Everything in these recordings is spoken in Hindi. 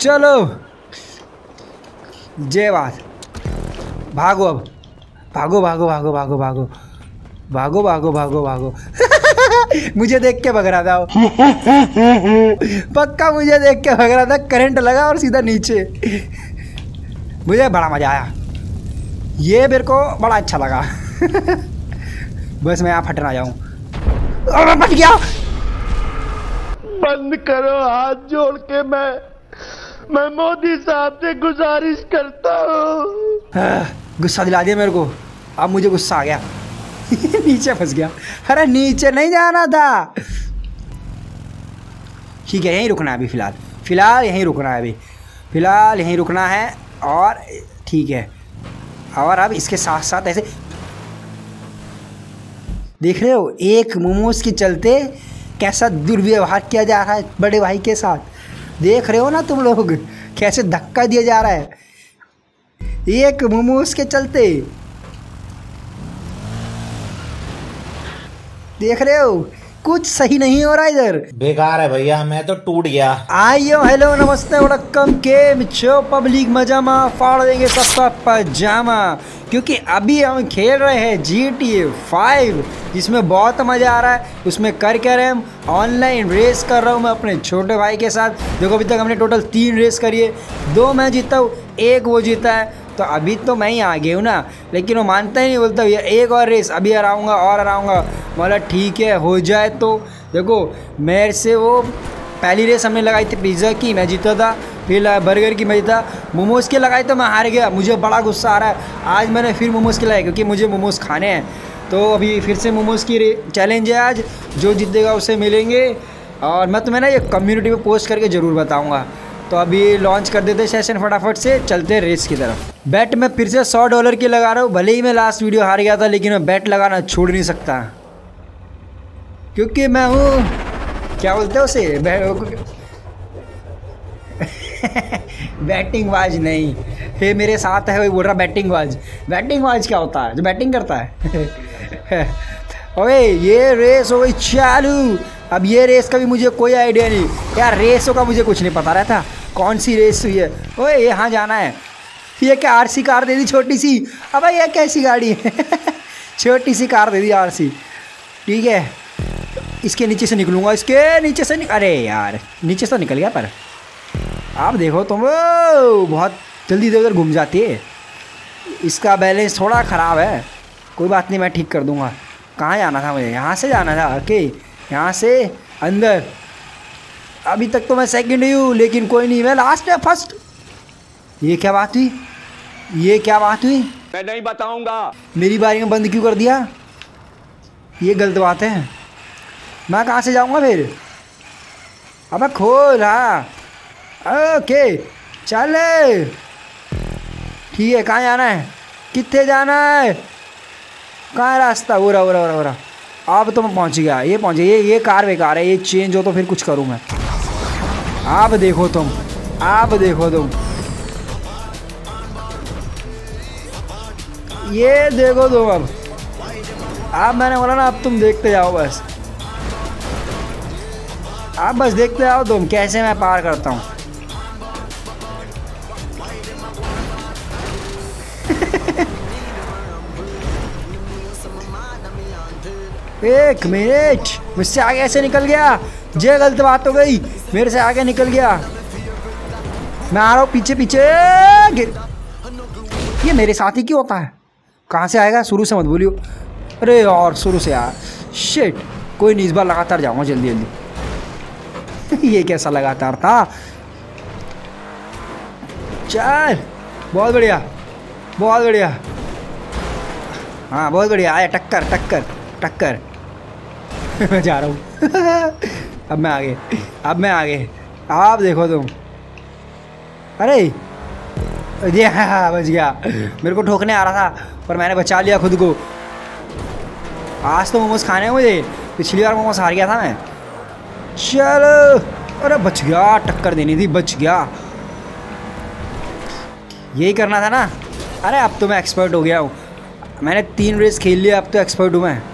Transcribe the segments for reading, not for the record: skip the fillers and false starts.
चलो जय बात। भागो अब, भागो भागो भागो भागो भागो भागो भागो भागो भागो। मुझे देख के भग रहा था वो। पक्का मुझे देख के भग रहा था, करंट लगा और सीधा नीचे। मुझे बड़ा मजा आया, ये मेरे को बड़ा अच्छा लगा। बस मैं यहाँ फट ना जाऊँ। मैं फट गया। बंद करो हाथ जोड़ के, मैं मोदी साहब से गुजारिश करता हूँ। गुस्सा दिला दिया मेरे को, अब मुझे गुस्सा आ गया। नीचे फंस गया। अरे नीचे नहीं जाना था। ठीक है, यहीं रुकना है अभी, फ़िलहाल यहीं रुकना है अभी, फ़िलहाल यहीं रुकना है। और ठीक है, और अब इसके साथ साथ ऐसे देख रहे हो, एक मोमोज के चलते कैसा दुर्व्यवहार किया जा रहा है बड़े भाई के साथ। देख रहे हो ना तुम लोग, कैसे धक्का दिया जा रहा है एक मोमोज के चलते। देख रहे हो, कुछ सही नहीं हो रहा इधर, बेकार है भैया, मैं तो टूट गया। आइयो हेलो नमस्ते वड़क्कम के मिचो पब्लिक मजामा, फाड़ देंगे सबका पजामा। क्योंकि अभी हम खेल रहे हैं GTA 5, जिसमें बहुत मज़ा आ रहा है। उसमें कर क्या रहे हम, ऑनलाइन रेस कर रहा हूँ मैं अपने छोटे भाई के साथ। देखो अभी तक हमने टोटल 3 रेस करी है, 2 मैं जीता हूँ, 1 वो जीता है। तो अभी तो मैं ही आगे हूँ ना, लेकिन वो मानता ही नहीं, बोलता भैया एक और रेस अभी हराऊँगा और हराऊँगा। बोला ठीक है हो जाए। तो देखो मेरे से वो पहली रेस हमने लगाई थी पिज़्ज़ा की, मैं जीता था। फिर बर्गर की मैं जीता। मोमोज़ के लगाई तो मैं हार गया। मुझे बड़ा गुस्सा आ रहा है। आज मैंने फिर मोमोज़ के लगाए, क्योंकि मुझे मोमोज़ खाने हैं। तो अभी फिर से मोमोज़ की चैलेंज है आज, जो जीतेगा उसे मिलेंगे। और मैं तुम्हें ना ये कम्युनिटी में पोस्ट करके ज़रूर बताऊँगा। तो अभी लॉन्च कर देते सेशन, फटाफट से चलते रेस की तरफ। बैट मैं फिर से $100 की लगा रहा हूँ। भले ही मैं लास्ट वीडियो हार गया था, लेकिन मैं बैट लगाना छोड़ नहीं सकता, क्योंकि मैं हूँ, क्या बोलते हैं उसे, बैटिंग बाज नहीं। ये मेरे साथ है, वही बोल रहा बैटिंग बाज। बैटिंग बाज क्या होता है, जो बैटिंग करता है। ओए ये रेस हो गई चालू। अब ये रेस का भी मुझे कोई आइडिया नहीं यार, रेसों का मुझे कुछ नहीं पता रहता कौन सी रेस हुई है। ओए यहाँ जाना है। ये क्या RC कार दे दी छोटी सी। अब ये कैसी गाड़ी है। छोटी सी कार दे दी RC। ठीक है, इसके नीचे से निकलूँगा, इसके नीचे से अरे यार नीचे से तो निकल गया, पर आप देखो तुम, बहुत जल्दी इधर उधर घूम जाती है। इसका बैलेंस थोड़ा ख़राब है, कोई बात नहीं, मैं ठीक कर दूँगा। कहाँ जाना था मुझे, यहाँ से जाना था। ओके, यहाँ से अंदर। अभी तक तो मैं सेकंड ही हूँ, लेकिन कोई नहीं, मैं लास्ट है, फर्स्ट। ये क्या बात हुई, ये क्या बात हुई, मैं नहीं बताऊंगा। मेरी बारी में बंद क्यों कर दिया, ये गलत बात है। मैं कहाँ से जाऊँगा फिर, अबे खोल। हाँ ओके चल, ठीक है। कहाँ जाना है, कितने जाना है, कहाँ है रास्ता, हो रहा। अब तो मैं पहुँच गया, ये पहुँच गया। ये कार बेकार है, ये चेंज हो तो फिर कुछ करूँ मैं। आप देखो तुम, आप देखो तुम, ये देखो तुम। अब मैंने बोला ना, अब तुम देखते जाओ बस, आप बस देखते जाओ तुम कैसे मैं पार करता हूँ। एक मिनट, मुझसे आगे ऐसे निकल गया, ये गलत बात हो गई, मेरे से आगे निकल गया। मैं आ रहा हूँ पीछे पीछे। ये मेरे साथ ही क्यों होता है, कहाँ से आएगा, शुरू से मत बोलियो। अरे यार शुरू से यार, शिट। कोई नहीं, इस बार लगातार जाऊँगा जल्दी जल्दी। ये कैसा लगातार था, चल बहुत बढ़िया, बहुत बढ़िया। हाँ बहुत बढ़िया, आया टक्कर टक्कर टक्कर। मैं जा रहा हूँ। अब मैं आगे, अब मैं आगे, आप देखो तुम। अरे ये बच गया, मेरे को ठोकने आ रहा था पर मैंने बचा लिया खुद को। आज तो मोमोज खाने हैं मुझे, पिछली बार मोमोज हार गया था मैं। चलो, अरे बच गया, टक्कर देनी थी, बच गया। यही करना था ना। अरे अब तो मैं एक्सपर्ट हो गया हूँ, मैंने 3 रेस खेल लिया, अब तो एक्सपर्ट हूँ मैं।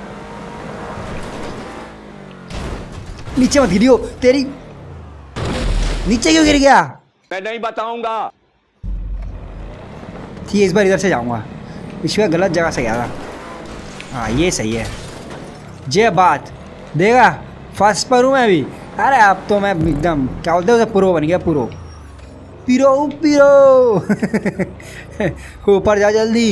नीचे मत गिरियो, तेरी नीचे क्यों गिर गया, मैं नहीं बताऊंगा। ठीक है, इस बार इधर से जाऊंगा, इसमें गलत जगह से गया था। हाँ ये सही है। जे बात देगा, फर्स्ट पर हूँ मैं अभी। अरे अब तो मैं एकदम क्या बोलते हैं उसे, प्रो बन गया, प्रो पिरो पिरो। ऊपर जा जल्दी।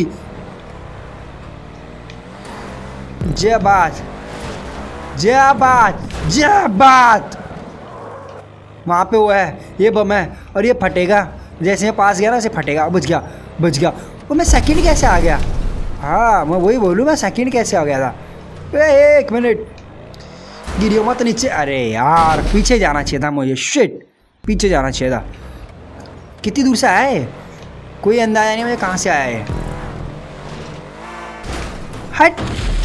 जे बात जे बात जे बात। वहाँ पे वो है, ये बम है और ये फटेगा, जैसे मैं पास गया ना, ऐसे फटेगा। बच गया बच गया। वो मैं सेकंड कैसे आ गया? हाँ मैं वही बोलूँ, मैं सेकंड कैसे आ गया था? एक मिनट, गिरियो मत नीचे। अरे यार पीछे जाना चाहिए था मुझे, शिट पीछे जाना चाहिए था। कितनी दूर से आया है, कोई अंदाजा नहीं मुझे कहाँ से आया है। हट।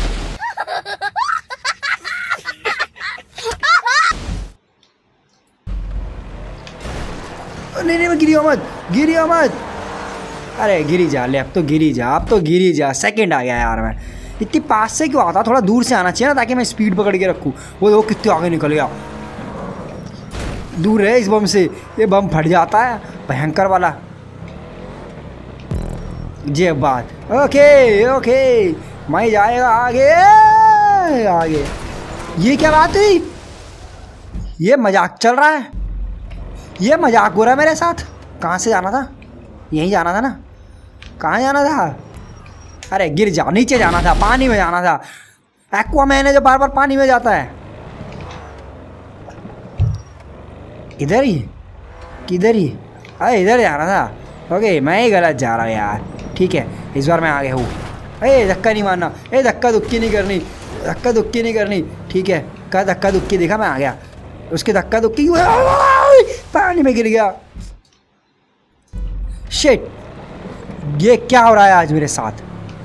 नहीं नहीं, मैं गिरियो मत। अरे गिरी जा ले, अब तो गिरी जा, अब तो गिरी जा। सेकंड आ गया यार मैं। इतनी पास से क्यों आता, थोड़ा दूर से आना चाहिए ना, ताकि मैं स्पीड पकड़ के रखूँ। वो कितने आगे निकल गया, दूर है इस बम से। ये बम फट जाता है भयंकर वाला। ये बात। ओके ओके, मैं जाएगा आगे आगे। ये क्या बात हुई? ये मजाक चल रहा है, ये मजाक हो रहा है मेरे साथ। कहाँ से जाना था? यहीं जाना था ना? कहाँ जाना था? अरे गिर जा, नीचे जाना था, पानी में जाना था। एक्वामैन है जो बार बार पानी में जाता है। इधर ही किधर ही? अरे इधर जाना था। ओके मैं ही गलत जा रहा हूँ यार। ठीक है इस बार मैं आगे हूँ। अरे धक्का नहीं मारना, ए धक्का दुक्की नहीं करनी, धक्का दुक्की नहीं करनी। ठीक है क्या धक्का दुक्की देखा, मैं आ गया। उसके धक्का दुक्की पानी में गिर गया। शिट, ये क्या हो रहा है आज मेरे साथ?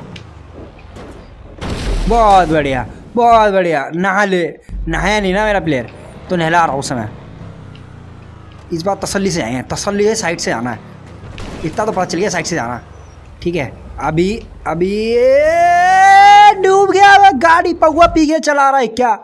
बहुत बढ़िया बहुत बढ़िया। नहाया नहीं ना मेरा प्लेयर, तो नहला रहा हूँ उस समय। इस बार तसल्ली से जाएंगे, तसल्ली से साइड से जाना है। इतना तो पता चल गया साइड से जाना। ठीक है अभी डूब गया मैं। गाड़ी पौवा पी के चला रहा है क्या?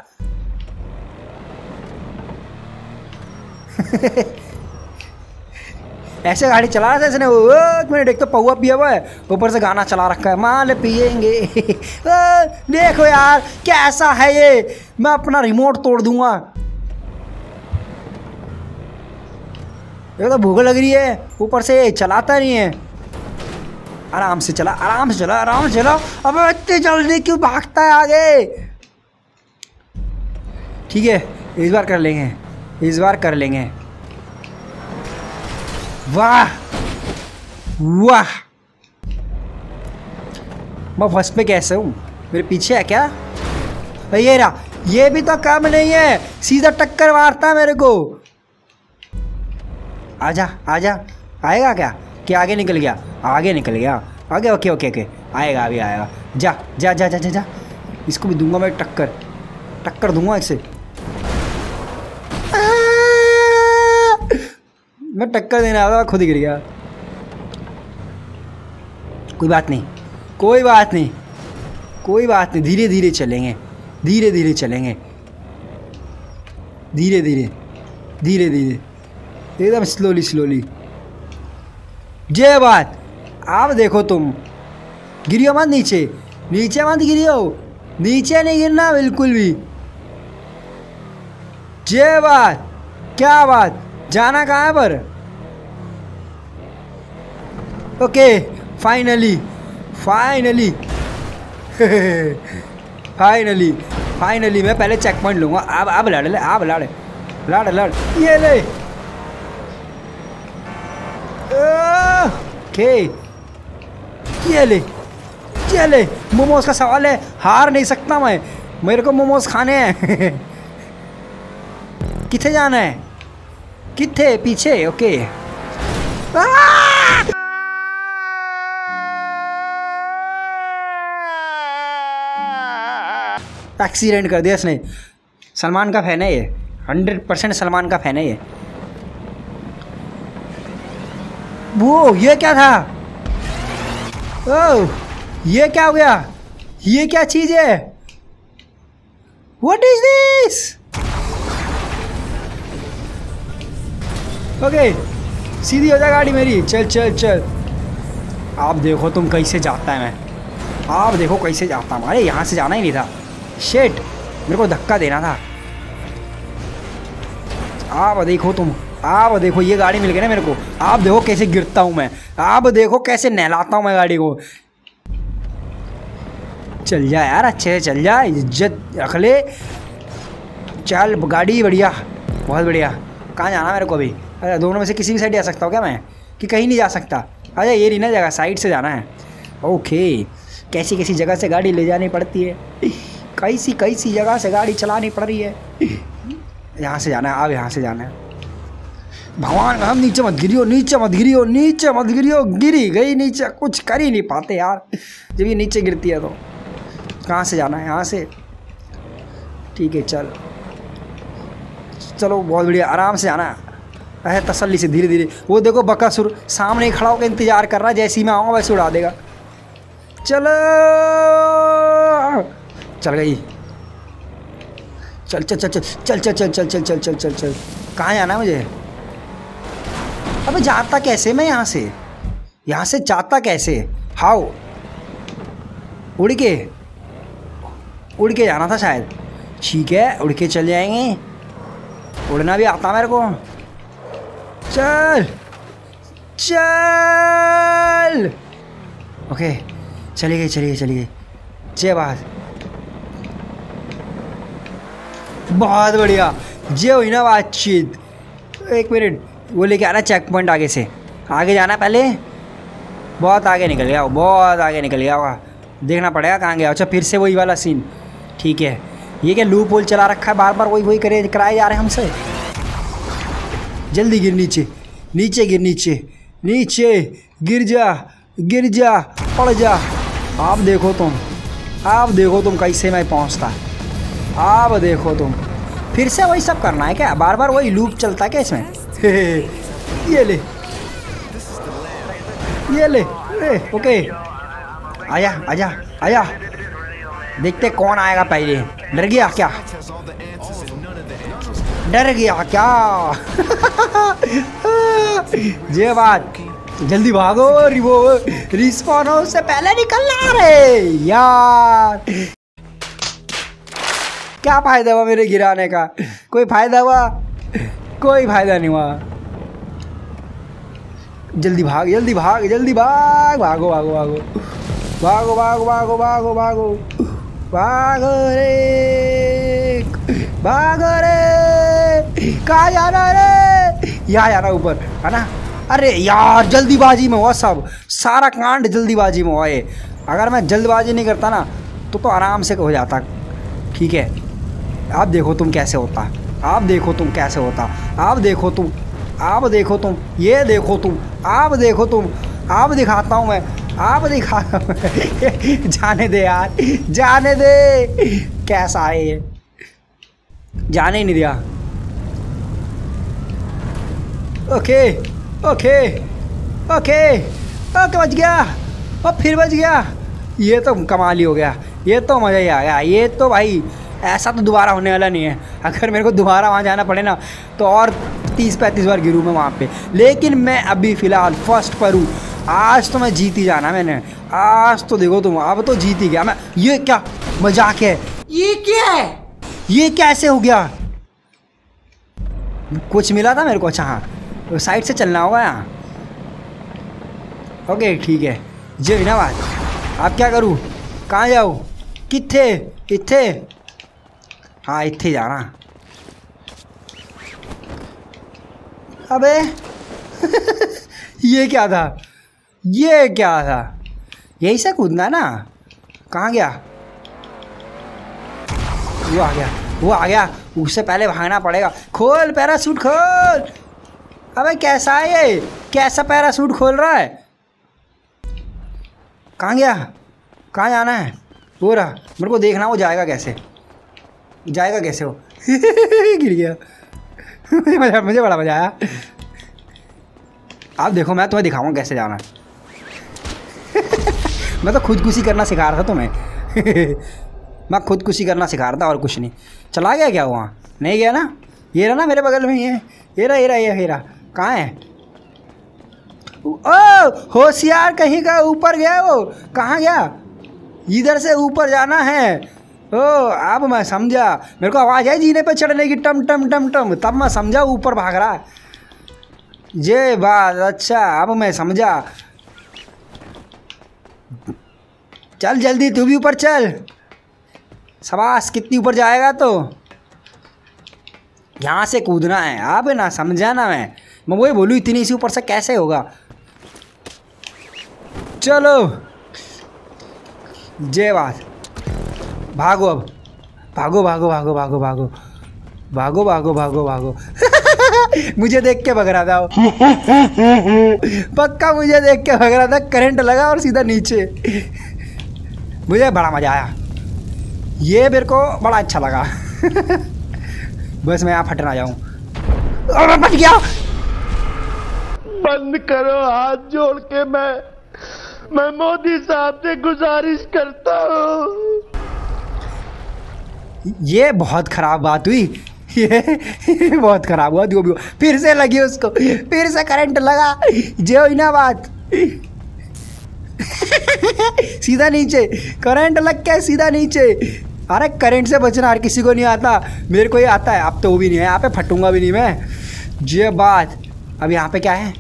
ऐसे गाड़ी चला रहा था इसने। एक मिनट, एक तो पौवा पिया हुआ है, ऊपर से गाना चला रखा है, माल पिएंगे। देखो यार कैसा है ये, मैं अपना रिमोट तोड़ दूंगा। ये तो भूख लग रही है, ऊपर से चलाता नहीं है। आराम से चला आराम से चला आराम से चला। अब इतनी जल्दी क्यों भागता है आगे? ठीक है इस बार कर लेंगे, इस बार कर लेंगे। वाह वाह, मैं फर्स्ट पे कैसे हूँ? मेरे पीछे है क्या? ये रहा, ये भी तो काम नहीं है, सीधा टक्कर मारता है मेरे को। आजा आजा, आएगा क्या? कि आगे निकल गया? आगे निकल गया आगे। ओके ओके ओके, आएगा अभी आएगा। जा जा जा जा जा जा, इसको भी दूंगा मैं टक्कर, टक्कर दूंगा इसे। मैं टक्कर देने आया था, खुद ही गिर गया। कोई बात नहीं कोई बात नहीं कोई बात नहीं, धीरे धीरे चलेंगे, धीरे धीरे चलेंगे, धीरे धीरे धीरे धीरे, एकदम स्लोली स्लोली। जे बात। आप देखो तुम, गिरियो मत नीचे, नीचे मत गिरियो, नीचे नहीं गिरना बिल्कुल भी। जे बात। क्या बात, जाना कहाँ है पर? Okay finally finally finally finally मैं पहले चेक पॉइंट लूँगा। अब लड़ ले, अब लड़ लड़ लड़, ये ले। ओके ये ले ये ले। मोमोज का सवाल है, हार नहीं सकता मैं, मेरे को मोमोज खाने हैं। किथे जाना है? किथे? पीछे। ओके एक्सीडेंट कर दिया इसने। सलमान का फैन है ये, 100% सलमान का फैन है ये। वो ये क्या था? ओह ये क्या हो गया? ये क्या चीज है? What is this? ओके सीधी हो जा गाड़ी मेरी। चल चल चल। आप देखो तुम कैसे जाता है मैं, आप देखो कैसे जाता हूँ। अरे यहाँ से जाना ही नहीं था, शेट, मेरे को धक्का देना था। आप देखो तुम, आप देखो ये गाड़ी मिल गई ना मेरे को। आप देखो कैसे गिरता हूँ मैं, आप देखो कैसे नहलाता हूँ मैं गाड़ी को। चल जा यार, अच्छे से चल जा, इज्जत रख ले। चल गाड़ी बढ़िया, बहुत बढ़िया। कहाँ जाना मेरे को अभी? अरे दोनों में से किसी भी साइड जा सकता हूँ क्या मैं, कि कहीं नहीं जा सकता? अच्छा ये नहीं ना जगह, साइड से जाना है। ओके, कैसी कैसी जगह से गाड़ी ले जानी पड़ती है, कैसी कैसी जगह से गाड़ी चलानी पड़ रही है। यहाँ से जाना है, अब यहाँ से जाना है। भगवान हम नीचे मत गिरियो, नीचे मत गिरियो, नीचे मत गिरियो। गिरी गई नीचे, कुछ कर ही नहीं पाते यार जब ये नीचे गिरती है तो। कहाँ से जाना है? यहाँ से, ठीक है चल चलो, बहुत बढ़िया, आराम से जाना है, तसल्ली से, धीरे धीरे। वो देखो बकासुर सामने ही खड़ा होकर इंतजार कर रहा है, जैसे ही मैं आऊँगा वैसे उड़ा देगा। चलो, चल गई। चल चल चल चल चल चल चल चल चल चल चल चल चल। कहाँ जाना है मुझे? अबे जाता कैसे मैं यहाँ से? यहाँ से जाता कैसे? हाउ? उड़ के जाना था शायद। ठीक है, उड़ के चल जाएंगे, उड़ना भी आता मेरे को। चल चल। ओके, चली गई चली गई चली गई। जय बात, बहुत बढ़िया। जे हुई ना बातचीत। एक मिनट, वो लेके आना चेक पॉइंट आगे से, आगे जाना पहले। बहुत आगे निकल गया, बहुत आगे निकल गया होगा, देखना पड़ेगा कहाँ गया। अच्छा फिर से वही वाला सीन, ठीक है। ये क्या लूप होल चला रखा है, बार बार वही वही कराए जा रहे हैं हमसे। जल्दी गिर नीचे, नीचे गिर, नीचे नीचे गिर जा, गिर जा, पड़ जा। आप देखो तुम, आप देखो तुम कैसे मैं पहुँचता। आप देखो तुम, फिर से वही सब करना है क्या? बार बार वही लूप चलता है क्या इसमें? ये ले, ये ले, ओके। आजा आजा आजा, देखते कौन आएगा पहले। डर गया क्या? डर गया क्या? ये बात, जल्दी भागो, रिस्पॉन हो उससे पहले निकलना रे यार। क्या फायदा हुआ मेरे गिराने का? कोई फायदा हुआ? कोई फायदा नहीं हुआ। जल्दी भाग, जल्दी भाग, जल्दी भाग, भागो भागो भागो भागो भागो भागो भागो भागो भागो रे, भागो रे। कहाँ जाना रे? यहाँ जाना, ऊपर है ना। अरे यार जल्दीबाजी में हुआ सब, सारा कांड जल्दीबाजी में हुआ ये। अगर मैं जल्दबाजी नहीं करता ना तो आराम से हो जाता। ठीक है, आप देखो तुम कैसे होता, आप देखो तुम कैसे होता, आप देखो तुम, आप देखो तुम, ये देखो तुम, आप देखो तुम, आप दिखाता हूँ मैं, आप दिखा। जाने दे यार, जाने दे। कैसा है ये? जाने ही नहीं दिया। ओके ओके ओके ओके, बच गया, और फिर बच गया। ये तो कमाल ही हो गया, ये तो मज़ा ही आ गया। ये तो भाई ऐसा तो दोबारा होने वाला नहीं है। अगर मेरे को दोबारा वहाँ जाना पड़े ना तो और 30-35 बार गिरूँ मैं वहाँ पे। लेकिन मैं अभी फ़िलहाल फर्स्ट पर हूँ। आज तो मैं जीत ही जाना मैंने, आज तो देखो तुम, अब तो जीत ही गया मैं। ये क्या मजाक है? ये क्या है? ये कैसे हो गया? कुछ मिला था मेरे को? अच्छा हाँ, तो साइड से चलना होगा यहाँ। ओके ठीक है, जो ना बात। अब क्या करूँ? कहाँ जाऊँ? किथे? इत्थे? हाँ इत्थे जाना। अबे ये क्या था? ये क्या था? यही से कूदना है ना? कहाँ गया? वो आ गया, वो आ गया। उससे पहले भागना पड़ेगा। खोल पैराशूट, खोल। अबे कैसा है ये? कैसा पैराशूट खोल रहा है? कहाँ गया? कहाँ जाना है? वो रहा, मेरे को देखना वो जाएगा कैसे, जाएगा कैसे वो। गिर गया। मुझे बड़ा मजा आया। आप देखो, मैं तुम्हें दिखाऊंगा कैसे जाना। मैं तो खुदकुशी करना सिखा रहा था तुम्हें। मैं खुदकुशी करना सिखा रहा था और कुछ नहीं। चला गया क्या वहाँ? नहीं गया ना? ये रहा ना मेरे बगल में ही है। ये रहा, ये रहा, ये रहा। कहाँ है? ओ होशियार कहीं का, ऊपर गया वो। कहाँ गया? इधर से ऊपर जाना है। ओ अब मैं समझा, मेरे को आवाज़ है जीने पे चढ़ने की, टम टम टम टम, तब मैं समझा ऊपर भाग रहा है। ये बात, अच्छा अब मैं समझा। चल जल्दी तू भी ऊपर चल। शाबाश, कितनी ऊपर जाएगा तो यहाँ से कूदना है। अब ना समझा ना, मैं वही बोलूँ, इतनी सी ऊपर से कैसे होगा। चलो जय बात, भागो अब, भागो भागो भागो भागो भागो भागो भागो भागो भागो। मुझे देख के भग रहा था वो। पक्का मुझे देख के भग रहा था। करंट लगा और सीधा नीचे। मुझे बड़ा मजा आया, ये मेरे को बड़ा अच्छा लगा। बस मैं यहाँ फट ना जाऊँ। और मैं फट गया। बंद करो, हाथ जोड़ के मैं मोदी साहब से गुजारिश करता हूँ। ये बहुत खराब बात हुई। ये बहुत खराब हुआ। जो भी हुआ, फिर से लगी उसको, फिर से करंट लगा। जो ही ना बात। सीधा नीचे, करंट लग के सीधा नीचे। अरे करंट से बचना हर किसी को नहीं आता, मेरे को ही आता है। अब तो वो भी नहीं है, यहाँ पे फटूंगा भी नहीं मैं। ये बात। अब यहाँ पे क्या है,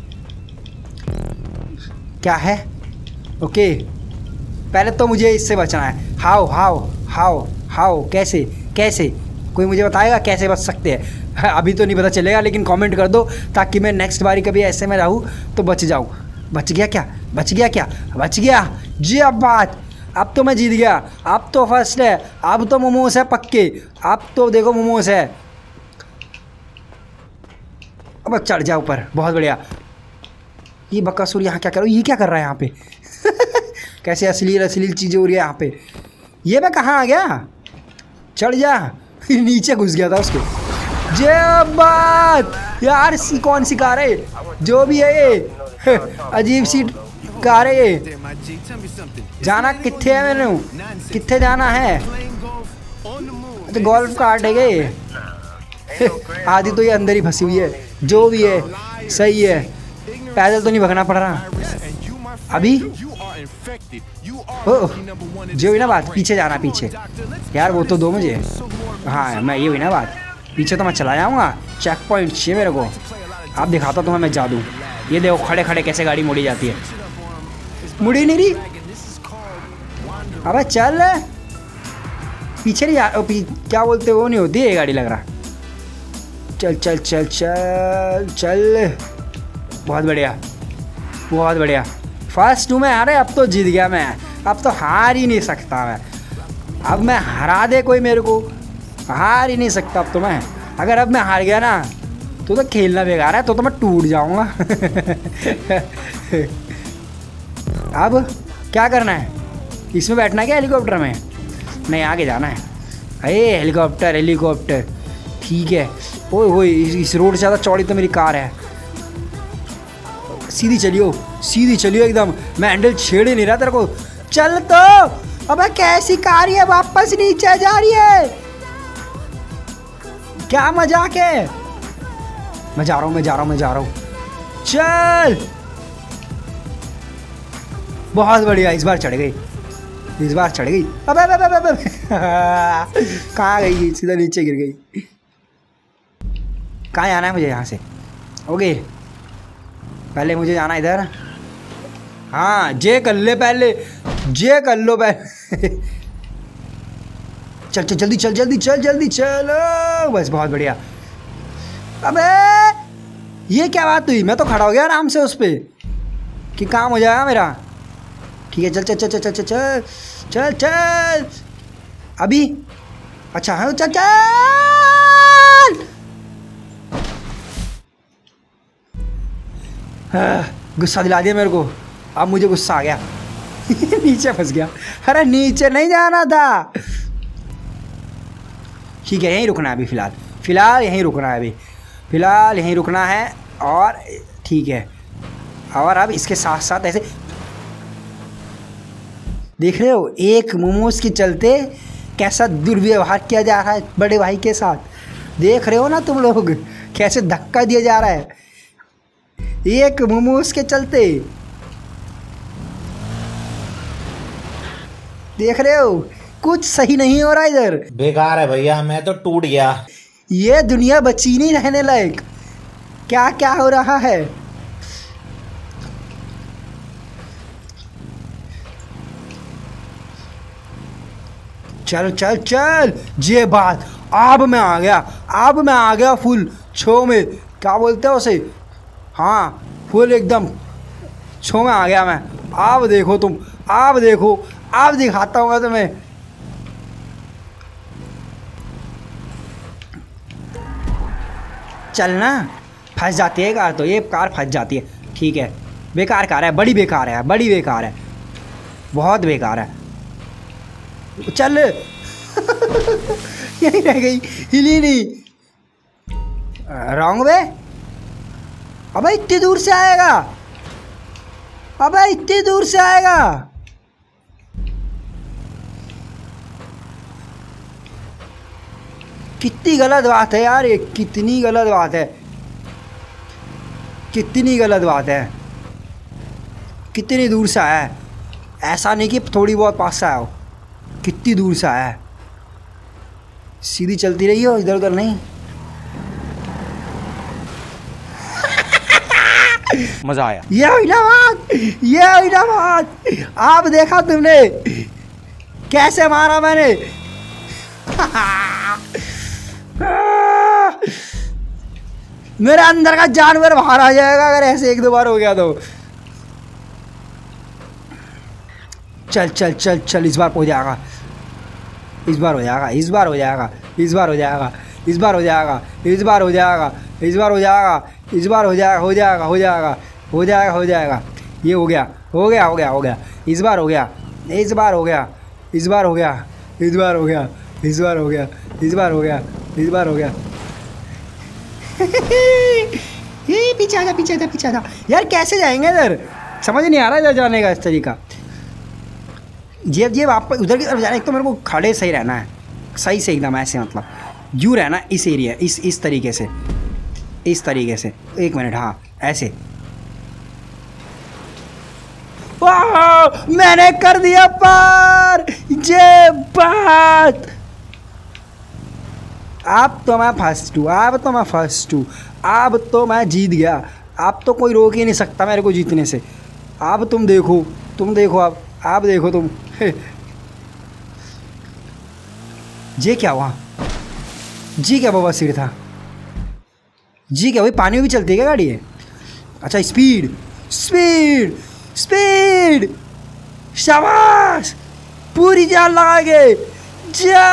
क्या है? ओके, पहले तो मुझे इससे बचना है। हाउ हाउ हाउ हाउ, कैसे कैसे? कोई मुझे बताएगा कैसे बच सकते हैं? अभी तो नहीं पता चलेगा, लेकिन कमेंट कर दो ताकि मैं नेक्स्ट बारी कभी ऐसे में रहूँ तो बच जाऊँ। बच गया क्या? बच गया क्या? बच गया जी। अब बात, अब तो मैं जीत गया। अब तो फर्स्ट है, अब तो मोमोस है पक्के। अब तो देखो मोमोस है। अब चढ़ जा ऊपर, बहुत बढ़िया। ये बकासुर यहाँ क्या कर रहा है? ये क्या कर रहा है यहाँ पे? कैसे अश्लील अश्लील चीज़ें हो रही है यहाँ पे। ये मैं कहाँ आ गया? चढ़ जा। नीचे घुस गया था उसके। जय बात यार, कौन सी कार है? जो भी है ये अजीब सी कार है ये। जाना कित्थे है मैंने? कित्थे जाना है? तो गोल्फ कार्ट है ये। आधी तो ये अंदर ही फंसी हुई है। जो भी है सही है, पैदल तो नहीं भगना पड़ रहा अभी। ओ जो हुई ना बात, पीछे जाना, पीछे यार वो तो दो मुझे। हाँ मैं, ये हुई ना बात, पीछे तो मैं चला जाऊँगा। चेक पॉइंट चाहिए मेरे को। आप दिखाता तुम्हें मैं जादू। ये देखो खड़े खड़े कैसे गाड़ी मुड़ी जाती है। मुड़ी नहीं रही। अबे चल, पीछे नहीं जा। क्या बोलते वो नहीं होती है गाड़ी, लग रहा। चल चल चल चल चल, बहुत बढ़िया बहुत बढ़िया। फर्स्ट में अरे अब तो जीत गया मैं। अब तो हार ही नहीं सकता मैं। अब मैं हरा दे कोई मेरे को, हार ही नहीं सकता अब तो मैं। अगर अब मैं हार गया ना तो खेलना बेकार है, तो मैं टूट जाऊंगा। अब क्या करना है? इसमें बैठना है क्या, हेलीकॉप्टर में? नहीं, आगे जाना है। अरे हेलीकॉप्टर हेलीकॉप्टर ठीक है। ओए ओए, इस रोड से ज़्यादा चौड़ी तो मेरी कार है। सीधी चलियो, सीधी चलियो एकदम। मैं हैंडल छेड़ ही नहीं रहा तेरे को। चल तो। अबे कैसी कार है, वापस नीचे जा रही है? क्या मजाक है? मैं जा रहा हूँ, मैं जा रहा हूँ, मैं जा रहा हूँ। चल, बहुत बढ़िया। इस बार चढ़ गई, इस बार चढ़ गई। अबे अबे अबे अबे कहाँ गई? सीधा नीचे गिर गई। कहाँ जाना है मुझे? यहाँ से। ओके, पहले मुझे जाना इधर। हाँ, जे कर ले पहले, जे कर लो पहले। चल चल जल्दी, चल जल्दी, चल जल्दी चलो। बस बहुत बढ़िया। अबे ये क्या बात हुई? मैं तो खड़ा हो गया आराम से उस पर कि काम हो जाएगा मेरा। ठीक है, चल चल चल चल चल चल चल चल। अभी अच्छा हाँ, चल चल। गुस्सा दिला दिया मेरे को। अब मुझे गुस्सा आ गया। नीचे फंस गया। अरे नीचे नहीं जाना था। ठीक है, यहीं रुकना है अभी। फ़िलहाल यहीं रुकना है अभी। फ़िलहाल यहीं रुकना है। और ठीक है, और अब इसके साथ साथ ऐसे देख रहे हो, एक मोमोज के चलते कैसा दुर्व्यवहार किया जा रहा है बड़े भाई के साथ। देख रहे हो ना तुम लोग, कैसे धक्का दिया जा रहा है। एक मोमोज के चलते। देख रहे हो कुछ सही नहीं हो रहा इधर। बेकार है भैया, मैं तो टूट गया। ये दुनिया बची नहीं रहने लायक। क्या क्या हो रहा है? चल चल चल, ये बात। अब मैं आ गया, अब मैं आ गया फुल छो में। क्या बोलते हैं उसे? हाँ, फुल एकदम छो में आ गया मैं। अब देखो तुम, अब देखो, अब दिखाता हूँ मैं तुम्हें। चलना, फंस जाती है कार तो, ये कार फंस जाती है। ठीक है, बेकार कार है, बड़ी बेकार है, बड़ी बेकार है, बहुत बेकार है। चल यहीं रह गई, हिली नहीं। Wrong way. अबे इतनी दूर से आएगा, अबे इतनी दूर से आएगा। कितनी गलत बात है यार ये, कितनी गलत बात है, कितनी गलत बात है। कितनी दूर से आया है, ऐसा नहीं कि थोड़ी बहुत पास से आया हो, कितनी दूर से आया है। सीधी चलती रही हो, इधर उधर नहीं। मजा आया। ये हुई ना बात, ये हुई ना बात। आप देखा तुमने कैसे मारा मैंने? मेरे अंदर का जानवर बाहर आ जाएगा अगर ऐसे एक दो बार हो गया तो। चल चल चल चल, इस बार हो जाएगा, इस बार हो जाएगा, इस बार हो जाएगा, इस बार हो जाएगा, इस बार हो जाएगा, इस बार हो जाएगा, इस बार हो जाएगा, इस बार हो जाएगा, हो जाएगा, हो जाएगा, हो जाएगा, हो जाएगा। ये हो गया, हो गया, हो गया, हो गया। इस बार हो गया, इस बार हो गया, इस बार हो गया, इस बार हो गया, इस बार हो गया, इस बार हो गया, इस बार हो गया। पीछे आ जा, पीछे आ जा, पीछे आ जा। यार कैसे जाएंगे इधर, समझ नहीं आ रहा इधर जाने का इस तरीका। ये वापस उधर की तरफ जाना। एक तो मेरे को खड़े सही रहना है, सही से एकदम ऐसे, मतलब यूँ रहना इस एरिया, इस तरीके से, इस तरीके से। एक मिनट, हाँ ऐसे। वाह, मैंने कर दिया पार। ये बात। अब तो मैं फर्स्ट हूँ, अब तो मैं फर्स्ट हूँ, अब तो मैं जीत गया। अब तो कोई रोक ही नहीं सकता मेरे को जीतने से। अब तुम देखो, तुम देखो, अब देखो तुम। ये क्या हुआ? जी क्या बाबा सिर था? जी क्या, वही पानी में भी चलती है क्या गाड़ी है? अच्छा, स्पीड स्पीड स्पीड, शाबाश, पूरी जान लगाएंगे। जा,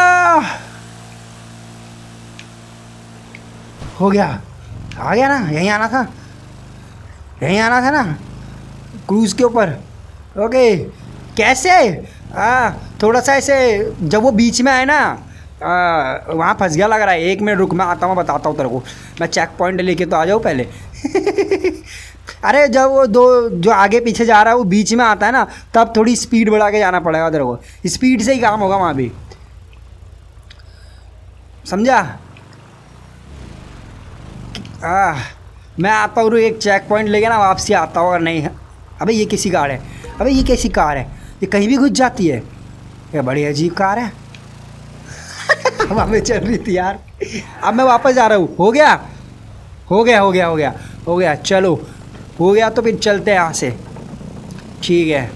हो गया, आ गया ना, यहीं आना था, यहीं आना था ना, क्रूज के ऊपर। ओके, कैसे? थोड़ा सा ऐसे, जब वो बीच में आए ना, वहाँ फंस गया लग रहा है। 1 मिनट रुक, मैं आता हूँ, बताता हूँ तेरे को। मैं चेक पॉइंट लेके तो आ जाऊँ पहले। अरे जब वो दो जो आगे पीछे जा रहा है वो बीच में आता है ना, तब थोड़ी स्पीड बढ़ा के जाना पड़ेगा तेरे को। स्पीड से ही काम होगा वहाँ भी, समझा? मैं आता हूँ, एक चेक पॉइंट लेके ना वापसी आता हूँ। अगर नहीं है, अबे ये कैसी कार है? अबे ये कैसी कार है? ये कहीं भी घुस जाती है। ये बड़ी अजीब कार है। हवा में चल रही थी यार। अब मैं वापस जा रहा हूँ। हो गया, हो गया, हो गया, हो गया, हो गया। चलो, हो गया तो फिर चलते हैं यहाँ से। ठीक है,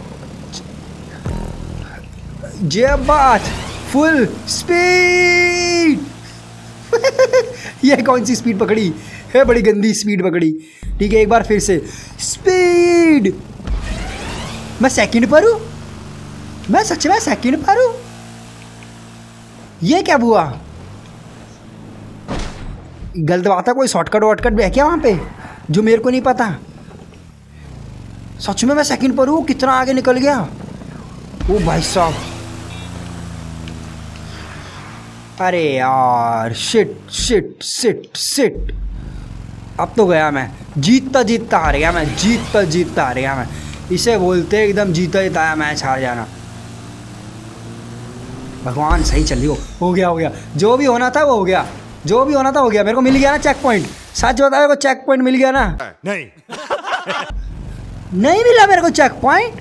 ये बात, फुल स्पीड। ये कौन सी स्पीड पकड़ी है? बड़ी गंदी स्पीड पकड़ी। ठीक है, एक बार फिर से स्पीड। मैं सेकंड पर हूँ, मैं सच में सेकंड पर हूँ। ये क्या हुआ? गलत बात है, कोई शॉर्टकट वॉटकट भी है क्या वहाँ पे जो मेरे को नहीं पता? सच में मैं सेकंड पर हूँ, कितना आगे निकल गया। ओ भाई साहब, अरे यार, शिट शिट शिट शिट। अब तो गया मैं, जीतता जीतता हार गया मैं, जीतता जीतता हार गया मैं। इसे बोलते एकदम जीता जीताया मैच हार जाना। भगवान सही चल रही हो गया, हो गया। जो भी होना था वो हो गया, जो भी होना था हो गया। मेरे को मिल गया ना चेक पॉइंट। सच बताओ, को चेक पॉइंट मिल गया ना? नहीं। नहीं मिला मेरे को चेक पॉइंट।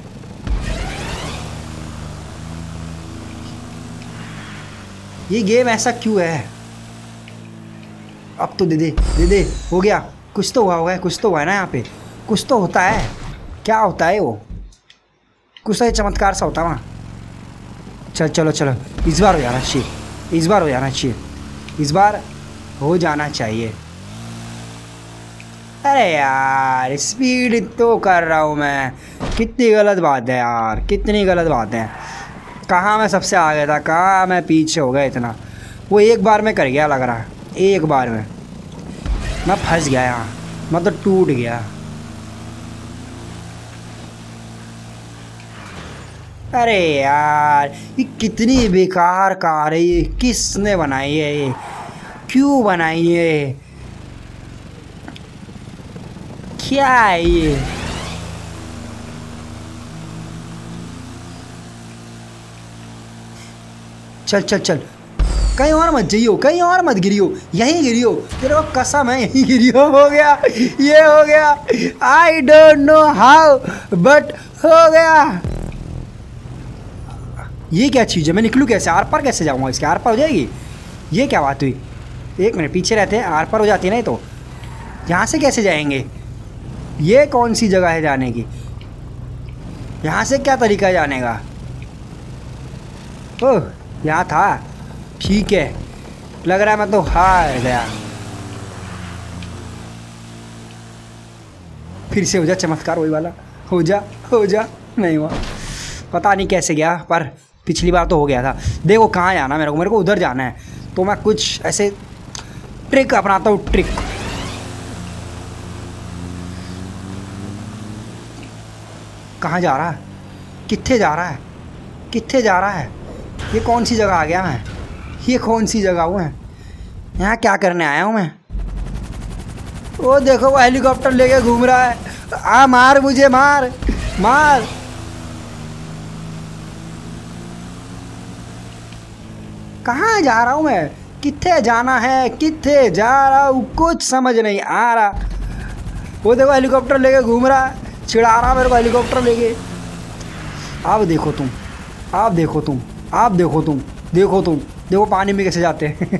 ये गेम ऐसा क्यों है? अब तो दे दे हो गया। कुछ तो हुआ होगा, कुछ तो हुआ है ना यहाँ पे, कुछ तो होता है। क्या होता है वो? कुछ तो चमत्कार सा होता है वहाँ। चलो इस बार हो जाना चाहिए, इस बार हो जाना चाहिए, इस बार हो जाना चाहिए। अरे यार स्पीड तो कर रहा हूँ मैं, कितनी गलत बात है यार, कितनी गलत बात है। कहाँ मैं सबसे आगे था, कहाँ मैं पीछे हो गया इतना। वो एक बार में कर गया लग रहा है, एक बार में मैं फंस गया यहाँ, मैं तो टूट गया। अरे यार ये कितनी बेकार कार है ये, किसने बनाई है ये, क्यों बनाई है, क्या है ये? चल कहीं और मत जाइयो, कहीं और मत गिरियो, यहीं गिरियो, तेरे को कसम है यहीं गिरियो। हो गया, ये हो गया। I don't know how but हो गया। ये क्या चीज़ है? मैं निकलूँ कैसे? आर पार कैसे जाऊँगा? इसके आर पार हो जाएगी? ये क्या बात हुई? एक मिनट पीछे रहते हैं, आर पार हो जाती है नहीं तो यहाँ से कैसे जाएंगे? ये कौन सी जगह है जाने की? यहाँ से क्या तरीका है जाने का? ओह यहाँ था, ठीक है। लग रहा है मैं तो हार गया। फिर से हो जा चमत्कार वही वाला, हो जा। नहीं हुआ, पता नहीं कैसे गया, पर पिछली बार तो हो गया था। देखो कहाँ जाना मेरे को उधर जाना है। तो मैं कुछ ऐसे ट्रिक अपनाता हूँ, ट्रिक। कहाँ जा रहा है? कित्थे जा रहा है? कित्थे जा रहा है? ये कौन सी जगह आ गया मैं? ये कौन सी जगह हूँ मैं? यहाँ क्या करने आया हूँ मैं? वो देखो वो हेलीकॉप्टर लेके घूम रहा है। मार मुझे, मार। कहाँ जा रहा हूँ मैं? कित्थे जाना है? कित्थे जा रहा हूँ? कुछ समझ नहीं आ रहा। वो देखो हेलीकॉप्टर लेके घूम रहा है, चिढ़ा रहा मेरे को हेलीकॉप्टर लेके। अब देखो तुम, देखो पानी में कैसे जाते हैं।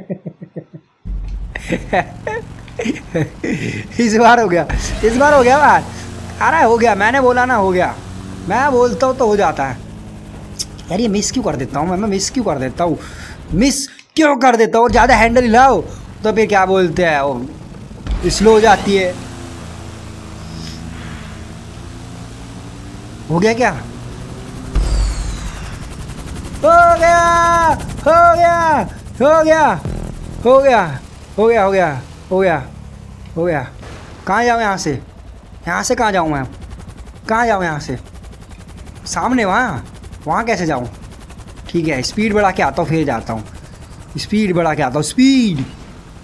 इस बार हो गया बात। अरे हो गया, मैंने बोला ना हो गया। मैं बोलता हूँ तो हो जाता है यार। ये मिस क्यों कर देता हूँ मैं मिस क्यों कर देता हूँ? ज़्यादा हैंडल हिलाओ तो फिर क्या बोलते हैं वो स्लो हो जाती है। हो गया क्या? हो गया। कहाँ जाऊँ यहाँ से? कहाँ जाऊँ मैं? यहाँ से? सामने वहाँ कैसे जाऊँ? ठीक है, स्पीड बढ़ा के आता हूँ, फिर जाता हूँ। स्पीड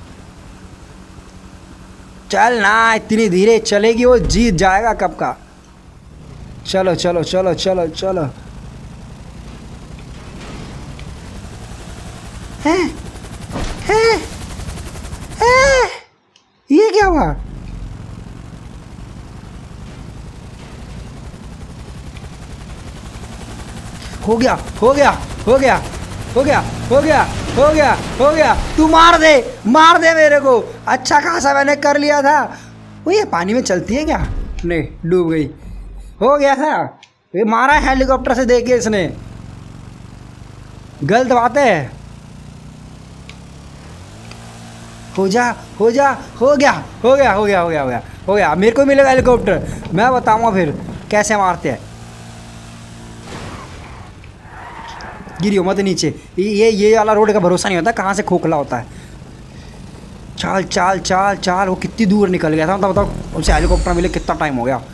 चल ना, इतनी धीरे चलेगी वो जीत जाएगा कब का। चलो ये क्या हुआ? हो गया। तू मार दे मेरे को। अच्छा खासा मैंने कर लिया था। वो ये पानी में चलती है क्या? नहीं, डूब गई। हो गया था। ये मारा है हेलीकॉप्टर से देख के इसने। गलत बात है। हो गया। मेरे को मिलेगा हेलीकॉप्टर, मैं बताऊंगा फिर कैसे मारते हैं। गिरियो मत नीचे। ये वाला रोड का भरोसा नहीं होता, कहाँ से खोखला होता है। चाल। वो कितनी दूर निकल गया था बताओ। उसे हेलीकॉप्टर मिले कितना टाइम हो गया।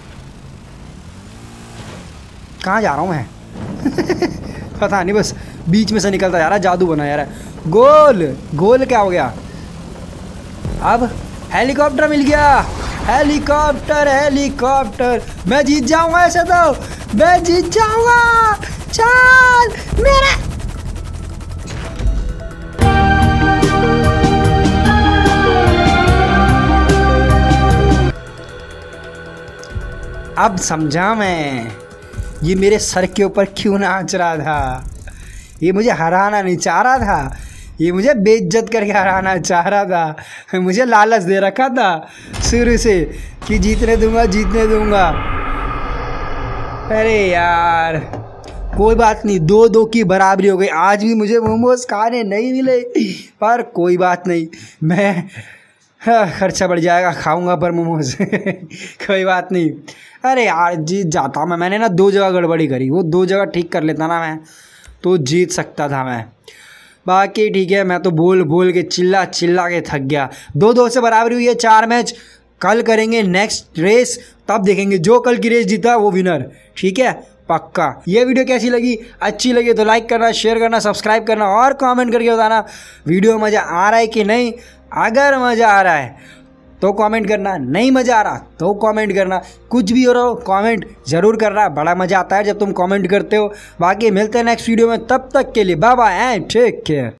कहाँ जा रहा हूँ मैं? पता नहीं, बस बीच में से निकलता जा रहा है। जादू बना जा रहा है। गोल क्या हो गया? अब हेलीकॉप्टर मिल गया। हेलीकॉप्टर। मैं जीत जाऊंगा ऐसे तो, मैं जीत जाऊंगा। चल मेरा अब समझा मैं ये मेरे सर के ऊपर क्यों नाच रहा था। ये मुझे हराना नहीं चाह रहा था, ये मुझे बेइज्जत करके हराना चाह रहा था। मुझे लालच दे रखा था शुरू से कि जीतने दूंगा। अरे यार कोई बात नहीं, 2-2 की बराबरी हो गई। आज भी मुझे मोमोज खाने नहीं मिले पर कोई बात नहीं, मैं खर्चा बढ़ जाएगा, खाऊंगा पर मोमोज कोई बात नहीं। अरे यार जीत जाता मैंने ना 2 जगह गड़बड़ी करी, वो 2 जगह ठीक कर लेता ना मैं तो जीत सकता था मैं। बाकी ठीक है, मैं तो बोल के चिल्ला के थक गया। 2-2 से बराबरी हुई है, 4 मैच। कल करेंगे नेक्स्ट रेस, तब देखेंगे जो कल की रेस जीता वो विनर। ठीक है पक्का। ये वीडियो कैसी लगी? अच्छी लगी तो लाइक करना, शेयर करना, सब्सक्राइब करना और कमेंट करके बताना वीडियो मज़ा आ रहा है कि नहीं। अगर मज़ा आ रहा है तो कमेंट करना, नहीं मज़ा आ रहा तो कमेंट करना। कुछ भी हो रहा हो कमेंट ज़रूर करना, बड़ा मज़ा आता है जब तुम कमेंट करते हो। बाकी मिलते हैं नेक्स्ट वीडियो में, तब तक के लिए bye bye and take care.